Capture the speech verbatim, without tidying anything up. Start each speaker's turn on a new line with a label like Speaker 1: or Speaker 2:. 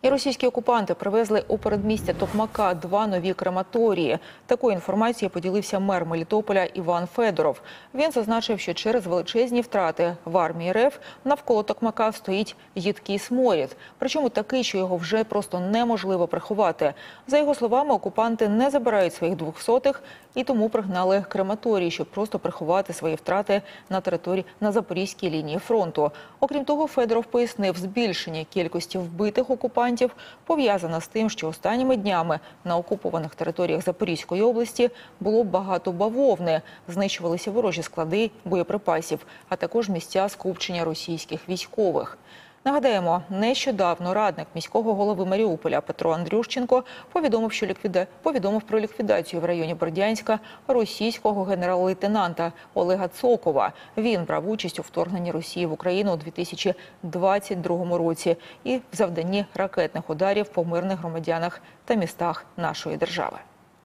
Speaker 1: І російські окупанти привезли у передмістя Токмака два нові крематорії. Такою інформацією поділився мер Мелітополя Іван Федоров. Він зазначив, що через величезні втрати в армії РФ навколо Токмака стоїть їдкий сморід. Причому такий, що його вже просто неможливо приховати. За його словами, окупанти не забирають своїх двохсотих і тому пригнали крематорії, щоб просто приховати свої втрати на території на Запорізькій лінії фронту. Окрім того, Федоров пояснив, збільшення кількості вбитих окупантів пов'язано з тим, що останніми днями на окупованих територіях Запорізької області було багато бавовни, знищувалися ворожі склади боєприпасів, а також місця скупчення російських військових. Нагадаємо, нещодавно радник міського голови Маріуполя Петро Андрющенко повідомив, що ліквіда... повідомив про ліквідацію в районі Бердянська російського генерал-лейтенанта Олега Цокова. Він брав участь у вторгненні Росії в Україну у дві тисячі двадцять другому році і в завданні ракетних ударів по мирних громадянах та містах нашої держави.